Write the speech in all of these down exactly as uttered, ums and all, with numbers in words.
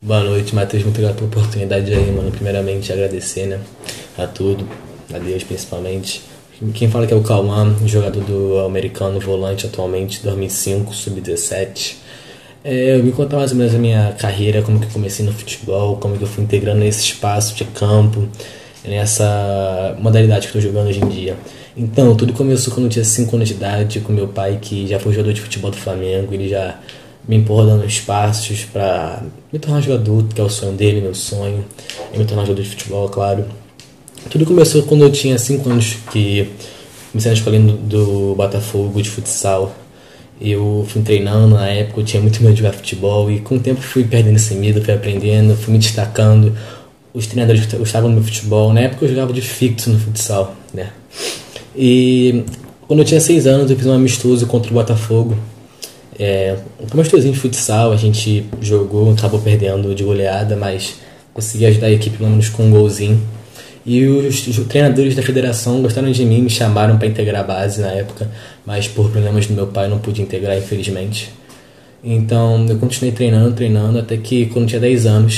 Boa noite, Matheus. Muito obrigado pela oportunidade aí, mano. Primeiramente, agradecer, né? A tudo, a Deus principalmente. Quem fala que é o Cauã, jogador do americano, volante atualmente, dois mil e cinco, sub dezessete. É, eu me contar mais ou menos a minha carreira, como que eu comecei no futebol, como que eu fui integrando nesse espaço de campo, nessa modalidade que eu tô jogando hoje em dia. Então, tudo começou quando eu tinha cinco anos de idade, com meu pai, que já foi jogador de futebol do Flamengo. Ele já me empurrou dando espaços pra me tornar jogador, que é o sonho dele, meu sonho, e me tornar jogador de futebol, claro. Tudo começou quando eu tinha cinco anos, que comecei na escolinha do, do Botafogo de futsal. Eu fui treinando, na época eu tinha muito medo de jogar futebol, e com o tempo fui perdendo esse medo, fui aprendendo, fui me destacando. Os treinadores gostavam do meu futebol. Na época eu jogava de fixo no futsal, né? E quando eu tinha seis anos eu fiz um amistoso contra o Botafogo. É, um amistosinho de futsal, a gente jogou, acabou perdendo de goleada, mas consegui ajudar a equipe pelo menos com um golzinho. E os, os treinadores da federação gostaram de mim, me chamaram para integrar a base na época, mas por problemas do meu pai não pude integrar, infelizmente. Então eu continuei treinando, treinando, até que quando eu tinha dez anos,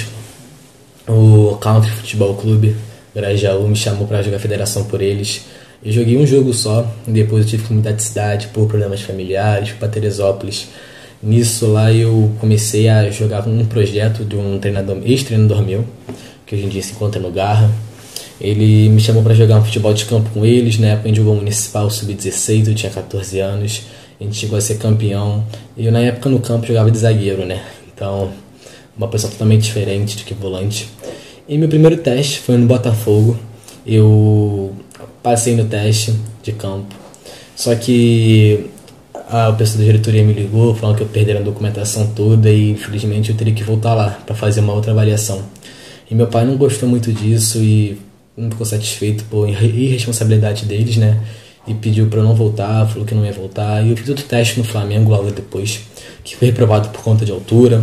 o Country Futebol Clube Grajaú me chamou para jogar a federação por eles. Eu joguei um jogo só, depois eu tive que mudar de cidade por problemas familiares, para Teresópolis. Nisso lá eu comecei a jogar um projeto de um treinador, ex-treinador meu, que hoje em dia se encontra no Garra. Ele me chamou para jogar um futebol de campo com eles. Na época a gente jogou Municipal sub dezesseis, eu tinha catorze anos. A gente chegou a ser campeão. E eu na época no campo jogava de zagueiro, né? Então, uma posição totalmente diferente do que volante. E meu primeiro teste foi no Botafogo. Eu passei no teste de campo. Só que a pessoa da diretoria me ligou, falando que eu perdi a documentação toda e infelizmente eu teria que voltar lá para fazer uma outra avaliação. E meu pai não gostou muito disso e não ficou satisfeito por irresponsabilidade deles, né? E pediu para eu não voltar, falou que não ia voltar. E eu fiz outro teste no Flamengo logo depois, que foi reprovado por conta de altura.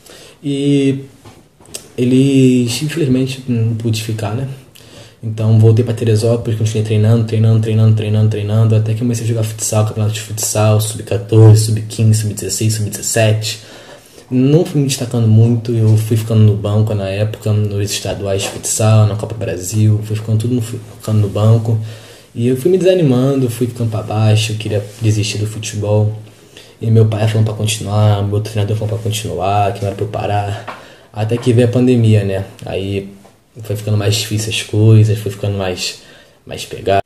E eles, infelizmente, não pude ficar, né? Então voltei para Teresópolis, continuei treinando, treinando, treinando, treinando, treinando, até que comecei a jogar futsal, campeonato de futsal, sub catorze, sub quinze, sub dezesseis, sub dezessete. Não fui me destacando muito, eu fui ficando no banco na época, nos estaduais de futsal, na Copa Brasil, fui ficando tudo no, ficando no banco. E eu fui me desanimando, fui ficando para baixo, queria desistir do futebol. E meu pai falando para continuar, meu treinador falando para continuar, que não era para eu parar. Até que veio a pandemia, né? Aí foi ficando mais difícil as coisas, foi ficando mais, mais pegado.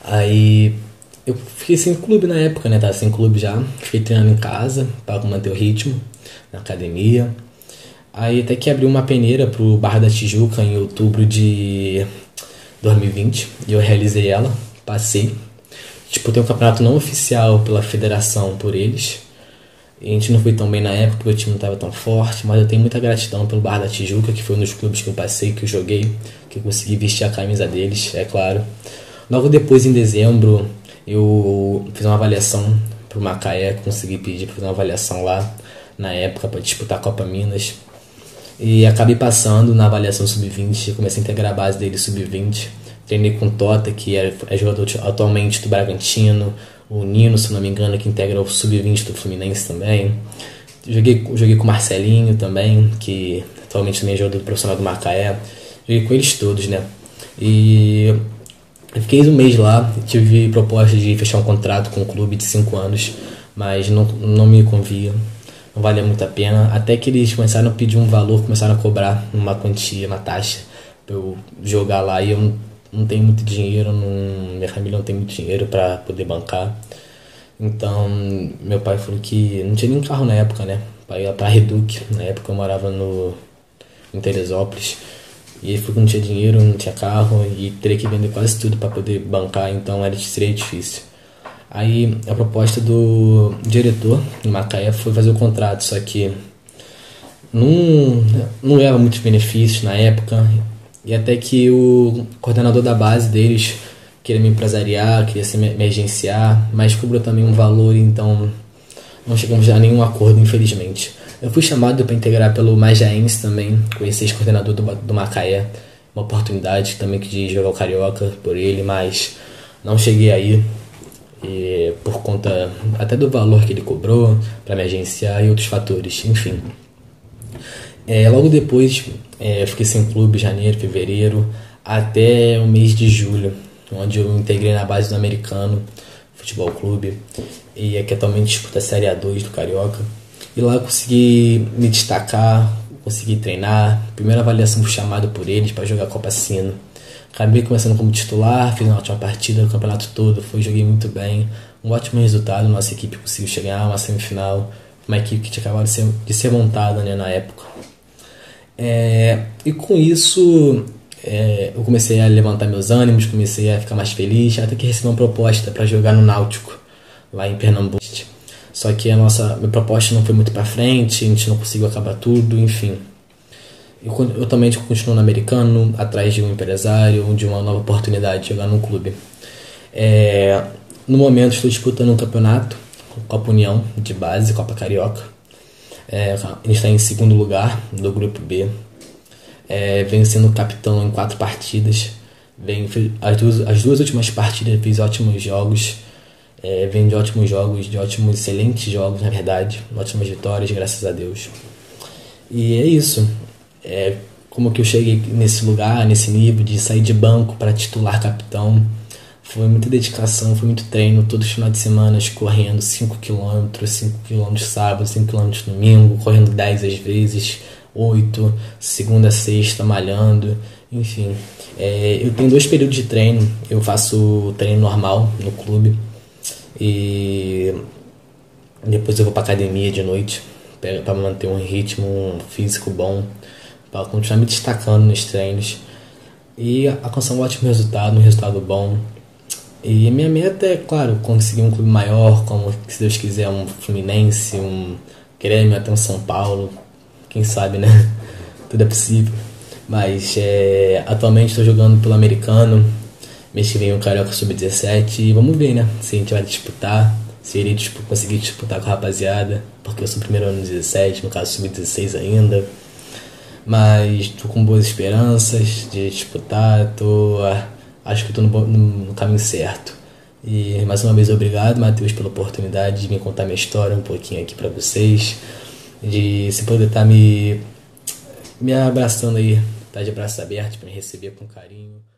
Aí eu fiquei sem clube na época, né? Tava sem clube já. Fiquei treinando em casa para manter o ritmo, na academia. Aí até que abriu uma peneira pro Barra da Tijuca em outubro de dois mil e vinte. E eu realizei ela, passei. Tipo, tem um campeonato não oficial pela federação por eles. A gente não foi tão bem na época porque o time não estava tão forte, mas eu tenho muita gratidão pelo Barra da Tijuca, que foi um dos clubes que eu passei, que eu joguei, que eu consegui vestir a camisa deles, é claro. Logo depois, em dezembro, eu fiz uma avaliação para o Macaé, consegui pedir para fazer uma avaliação lá, na época, para disputar a Copa Minas. E acabei passando na avaliação sub vinte, comecei a integrar a base dele sub vinte. Treinei com o Tota, que é, é jogador atualmente do Bragantino, o Nino, se não me engano, que integra o sub vinte do Fluminense também. Joguei, joguei com o Marcelinho também, que atualmente também é jogador profissional do Macaé. Joguei com eles todos, né? E eu fiquei um mês lá, tive proposta de fechar um contrato com o clube de cinco anos, mas não, não me convia, não valia muito a pena. Até que eles começaram a pedir um valor, começaram a cobrar uma quantia, uma taxa, pra eu jogar lá, e eu não não tenho muito dinheiro, não, minha família não tem muito dinheiro para poder bancar. Então meu pai falou que não tinha nem carro na época, né, para ir para Reduc. Na época eu morava no em Teresópolis, e ele falou que não tinha dinheiro, não tinha carro e teria que vender quase tudo para poder bancar, então era, seria difícil. Aí a proposta do diretor em Macaé foi fazer o contrato, só que não, não leva muitos benefícios na época. E até que o coordenador da base deles queria me empresariar, queria se me agenciar, mas cobrou também um valor, então não chegamos a nenhum acordo, infelizmente. Eu fui chamado para integrar pelo Majaense também, conheci esse coordenador do, do Macaé, uma oportunidade também de jogar o Carioca por ele, mas não cheguei aí, e por conta até do valor que ele cobrou para me agenciar e outros fatores, enfim. É, logo depois, é, eu fiquei sem clube, janeiro, fevereiro, até o mês de julho, onde eu integrei na base do Americano Futebol Clube, e é que atualmente disputa a Série A dois do Carioca. E lá eu consegui me destacar, consegui treinar. Primeira avaliação fui chamado por eles para jogar a Copa Sino. Acabei começando como titular, fiz uma ótima partida, o campeonato todo, foi, joguei muito bem. Um ótimo resultado, nossa equipe conseguiu chegar a uma semifinal, uma equipe que tinha acabado de ser, de ser montada, né, na época. É, e com isso é, eu comecei a levantar meus ânimos, comecei a ficar mais feliz, até que recebi uma proposta para jogar no Náutico, lá em Pernambuco. Só que a nossa minha proposta não foi muito para frente, a gente não conseguiu acabar tudo, enfim. Eu, eu também continuo no Americano, atrás de um empresário, de uma nova oportunidade de jogar num clube. É, no momento estou disputando um campeonato, Copa União de base, Copa Carioca. É, a gente está em segundo lugar do grupo B. É, venho sendo capitão em quatro partidas. Venho, as, duas, as duas últimas partidas fiz ótimos jogos. É, venho de ótimos jogos, de ótimos, excelentes jogos, na verdade. Ótimas vitórias, graças a Deus. E é isso. É, como que eu cheguei nesse lugar, nesse nível de sair de banco para titular capitão. Foi muita dedicação, foi muito treino, todos os finais de semana correndo cinco quilômetros, cinco quilômetros sábado, cinco quilômetros domingo, correndo dez às vezes, oito, segunda a sexta, malhando, enfim. É, eu tenho dois períodos de treino, eu faço treino normal no clube e depois eu vou para academia de noite para manter um ritmo físico bom, para continuar me destacando nos treinos e alcançar um ótimo resultado, um resultado bom. E minha meta é, claro, conseguir um clube maior, como, se Deus quiser, um Fluminense, um Grêmio, até um São Paulo, quem sabe, né? Tudo é possível. Mas é, atualmente estou jogando pelo Americano, mês que vem o Carioca sub dezessete, e vamos ver, né? Se a gente vai disputar, se ele tipo, conseguir disputar com a rapaziada, porque eu sou o primeiro ano dezessete, no caso sub dezesseis ainda. Mas estou com boas esperanças de disputar, tô... Acho que estou no, no, no caminho certo. E mais uma vez obrigado, Matheus, pela oportunidade de me contar minha história um pouquinho aqui para vocês. De se poder estar tá me, me abraçando aí, tá de braços abertos para me receber com carinho.